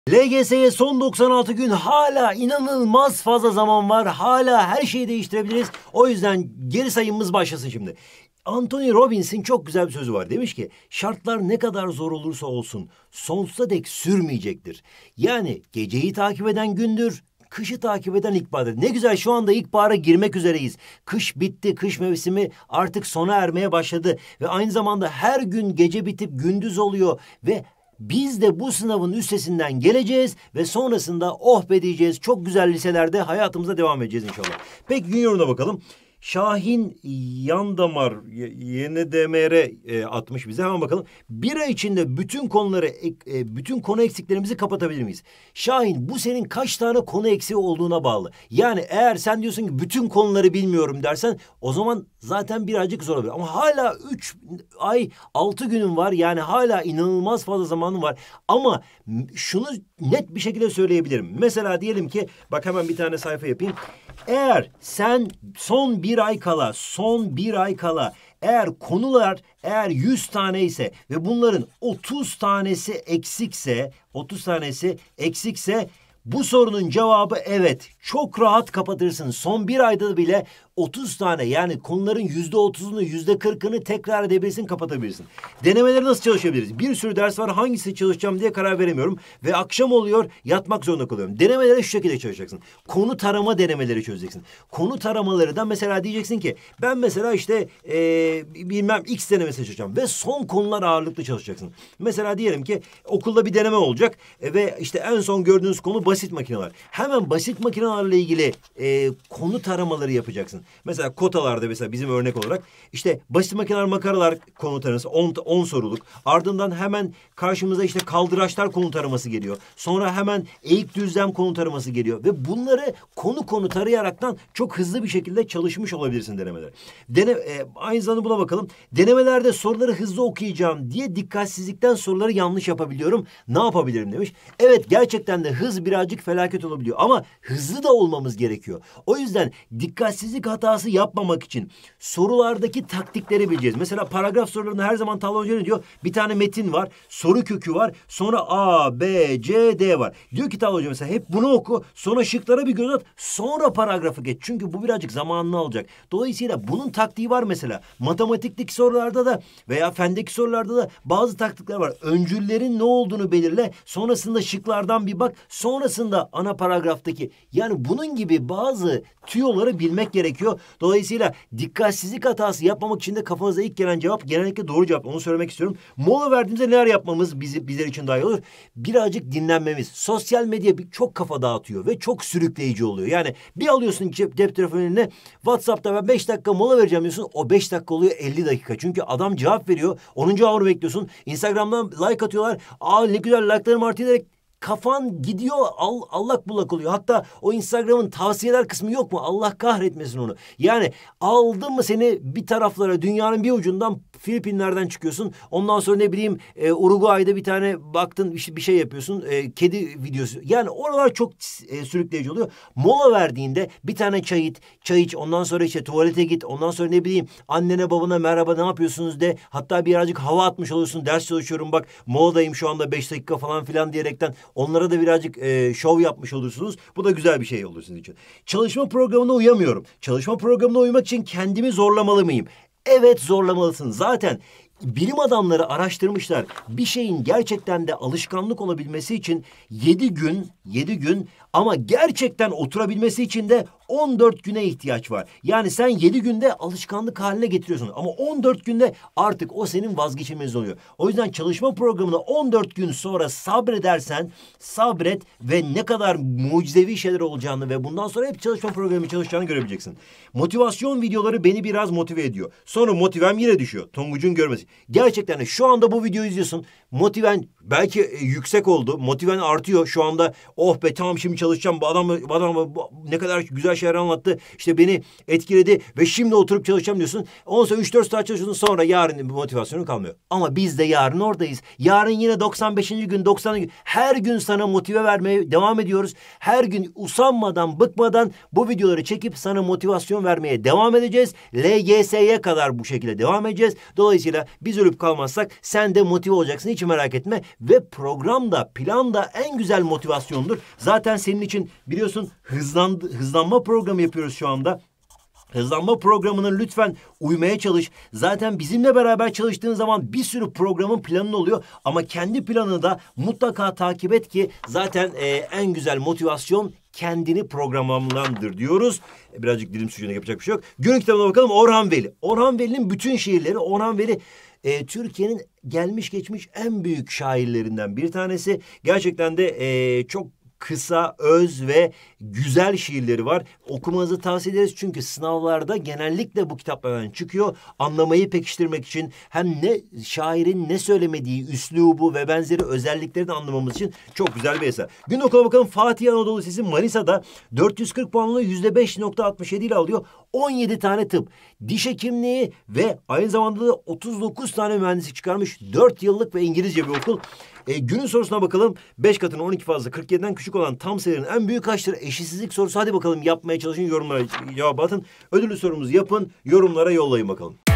LGS'ye son 96 gün, hala inanılmaz fazla zaman var. Hala her şeyi değiştirebiliriz. O yüzden geri sayımımız başlasın şimdi. Anthony Robbins'in çok güzel bir sözü var. Demiş ki şartlar ne kadar zor olursa olsun sonsuza dek sürmeyecektir. Yani geceyi takip eden gündür, kışı takip eden ilkbahardır. Ne güzel, şu anda ilkbahara girmek üzereyiz. Kış bitti, kış mevsimi artık sona ermeye başladı. Ve aynı zamanda her gün gece bitip gündüz oluyor ve biz de bu sınavın üstesinden geleceğiz ve sonrasında oh be diyeceğiz. Çok güzel liselerde hayatımıza devam edeceğiz inşallah. Peki gün yorumuna bakalım. Şahin Yandamar YNDMR atmış bize. Hemen bakalım. Bir ay içinde bütün konuları, bütün konu eksiklerimizi kapatabilir miyiz? Şahin, bu senin kaç tane konu eksiği olduğuna bağlı. Yani eğer sen diyorsun ki bütün konuları bilmiyorum dersen, o zaman zaten birazcık zor olabilir. Ama hala 3 ay 6 günün var. Yani hala inanılmaz fazla zamanın var. Ama şunu net bir şekilde söyleyebilirim. Mesela diyelim ki, bak hemen bir tane sayfa yapayım. Eğer sen son bir ay kala eğer konular 100 tane ise ve bunların 30 tanesi eksikse bu sorunun cevabı evet. Çok rahat kapatırsın. Son bir ayda bile 30 tane, yani konuların %30'unu %40'ını tekrar edebilirsin, kapatabilirsin. Denemeleri nasıl çalışabiliriz? Bir sürü ders var, hangisi çalışacağım diye karar veremiyorum. Ve akşam oluyor, yatmak zorunda kalıyorum. Denemeleri şu şekilde çalışacaksın. Konu tarama denemeleri çözeceksin. Konu taramaları da mesela diyeceksin ki ben mesela işte bilmem X denemesi çalışacağım. Ve son konular ağırlıklı çalışacaksın. Mesela diyelim ki okulda bir deneme olacak ve işte en son gördüğünüz konu basit makineler. Hemen basit makinelerle ilgili konu taramaları yapacaksın. Mesela kotalarda, mesela bizim örnek olarak işte basit makineler, makaralar konu taraması 10 soruluk. Ardından hemen karşımıza işte kaldıraçlar konu taraması geliyor. Sonra hemen eğik düzlem konu taraması geliyor. Ve bunları konu tarayaraktan çok hızlı bir şekilde çalışmış olabilirsin denemeler. Aynı zamanda buna bakalım. Denemelerde soruları hızlı okuyacağım diye dikkatsizlikten soruları yanlış yapabiliyorum. Ne yapabilirim demiş. Evet, gerçekten de hız birazcık felaket olabiliyor. Ama hızlı da olmamız gerekiyor. O yüzden dikkatsizlik hatası yapmamak için sorulardaki taktikleri bileceğiz. Mesela paragraf sorularında her zaman Talha Hoca ne diyor? Bir tane metin var, soru kökü var, sonra A, B, C, D var. Diyor ki Talha Hoca mesela hep bunu oku, sonra şıklara bir göz at, sonra paragrafı geç. Çünkü bu birazcık zamanını alacak. Dolayısıyla bunun taktiği var mesela. Matematikteki sorularda da veya fendeki sorularda da bazı taktikler var. Öncüllerin ne olduğunu belirle, sonrasında şıklardan bir bak, sonrasında ana paragraftaki. Yani bunun gibi bazı tüyoları bilmek gerekiyor. Dolayısıyla dikkatsizlik hatası yapmamak için de kafanıza ilk gelen cevap genellikle doğru cevap. Onu söylemek istiyorum. Mola verdiğimizde neler yapmamız bizler için daha iyi olur? Birazcık dinlenmemiz. Sosyal medya çok kafa dağıtıyor ve çok sürükleyici oluyor. Yani bir alıyorsun cep telefonu eline, WhatsApp'ta ben 5 dakika mola vereceğim diyorsun. O 5 dakika oluyor 50 dakika. Çünkü adam cevap veriyor. Onun cevabını bekliyorsun. Instagram'dan like atıyorlar. Aa, ne güzel, like'larım artıyor diyerek kafan gidiyor, allak bullak oluyor. Hatta o Instagram'ın tavsiyeler kısmı yok mu? Allah kahretmesin onu. Yani aldı mı seni bir taraflara, dünyanın bir ucundan Filipinler'den çıkıyorsun. Ondan sonra ne bileyim Uruguay'da bir tane baktın bir şey yapıyorsun. Kedi videosu. Yani oralar çok sürükleyici oluyor. Mola verdiğinde bir tane çay iç. Ondan sonra işte tuvalete git. Ondan sonra ne bileyim annene babana merhaba ne yapıyorsunuz de. Hatta birazcık hava atmış olursun. Ders çalışıyorum bak, moladayım şu anda 5 dakika falan filan diyerekten onlara da birazcık şov yapmış olursunuz. Bu da güzel bir şey olur sizin için. Çalışma programına uyamıyorum. Çalışma programına uymak için kendimi zorlamalı mıyım? Evet, zorlamalısın. Zaten bilim adamları araştırmışlar. Bir şeyin gerçekten de alışkanlık olabilmesi için 7 gün ama gerçekten oturabilmesi için de 14 güne ihtiyaç var. Yani sen 7 günde alışkanlık haline getiriyorsun ama 14 günde artık o senin vazgeçilmez oluyor. O yüzden çalışma programına 14 gün sonra sabredersen, sabret ve ne kadar mucizevi şeyler olacağını ve bundan sonra hep çalışma programı çalışacağını görebileceksin. Motivasyon videoları beni biraz motive ediyor. Sonra motivem yine düşüyor. Tonguç'un görmesi. Gerçekten de şu anda bu videoyu izliyorsun. Motiven belki yüksek oldu. Motiven artıyor şu anda. Oh be tamam, şimdi çalışacağım. Bu adam ne kadar güzel şeyler anlattı. İşte beni etkiledi ve şimdi oturup çalışacağım diyorsun. Ondan sonra 3-4 saat çalışıyorsun, sonra yarın bir motivasyonun kalmıyor. Ama biz de yarın oradayız. Yarın yine 95. gün, 90. gün. Her gün sana motive vermeye devam ediyoruz. Her gün usanmadan, bıkmadan bu videoları çekip sana motivasyon vermeye devam edeceğiz. LGS'ye kadar bu şekilde devam edeceğiz. Dolayısıyla biz ölüp kalmazsak sen de motive olacaksın. Hiç merak etme. Ve programda, planda en güzel motivasyondur. Zaten senin için biliyorsun hızlanma programı yapıyoruz şu anda. Hızlanma programına lütfen uymaya çalış. Zaten bizimle beraber çalıştığın zaman bir sürü programın planın oluyor. Ama kendi planını da mutlaka takip et ki zaten en güzel motivasyon kendini programlamandır diyoruz. Birazcık dilim suyuna, yapacak bir şey yok. Günün kitabına bakalım. Orhan Veli. Orhan Veli'nin bütün şiirleri. Orhan Veli Türkiye'nin gelmiş geçmiş en büyük şairlerinden bir tanesi. Gerçekten de çok kısa, öz ve güzel şiirleri var. Okumanızı tavsiye ederiz çünkü sınavlarda genellikle bu kitaplardan çıkıyor. Anlamayı pekiştirmek için hem ne şairin ne söylemediği, üslubu ve benzeri özellikleri de anlamamız için çok güzel bir eser. Gün okula bakalım. Fatih Anadolu Lisesi Manisa'da 440 puanlı %5.67 ile alıyor. 17 tane tıp, diş hekimliği ve aynı zamanda da 39 tane mühendislik çıkarmış. 4 yıllık ve İngilizce bir okul. Günün sorusuna bakalım. 5 katına 12 fazla 47'den küçük olan tam sayıların en büyük kaçtır? Eşitsizlik sorusu. Hadi bakalım yapmaya çalışın, yorumlara cevap atın. Ödüllü sorumuzu yapın, yorumlara yollayın bakalım.